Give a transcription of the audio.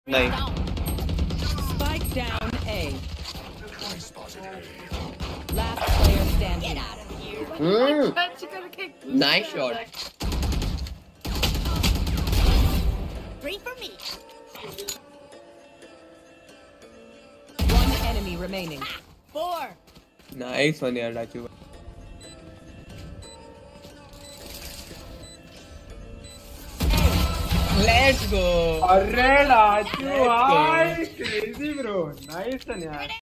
नहीं। Spike down A. Last player standing. Nice shot. Three for me. One enemy remaining. 4. Nice one यार डाचू। Let's go. अरे राजू भाई crazy bro, nice यार।